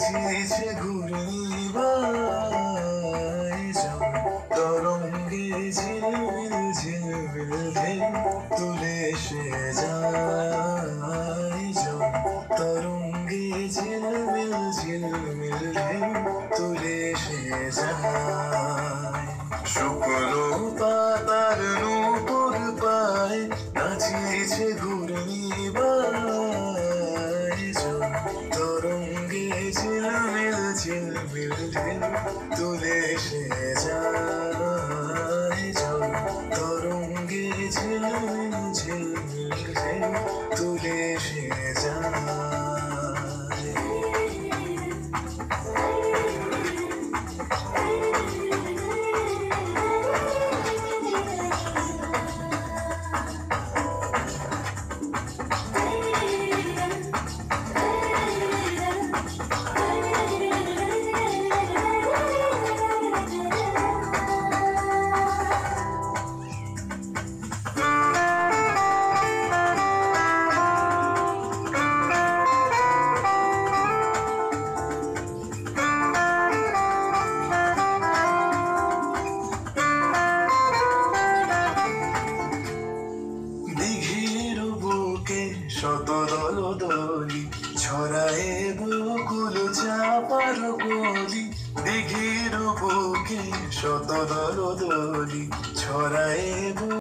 নাচিয়েছে ঘূর্ণিবায় তরঙ্গে ঝিলমিল ঝিলমিল ঢেউ তুলে এসে যায় তরঙ্গে ঝিলমিল ঝিলমিল ঢেউ তুলে এসে যায় শুকনো পাতার নূপুর পায় নাচিয়েছে ঘূর্ণিবায় তরঙ্গে ঝিলমিল ঝিলমিল ঢেউ তুলে এসে যায় তরঙ্গে ঝিলমিল ঝিলমিল ঢেউ তুলে এসে যায় শত দলদলি ছড়ায়ে বকুল চাপার কলি দিঘির বুকে শত দলদলি ছড়ায়ে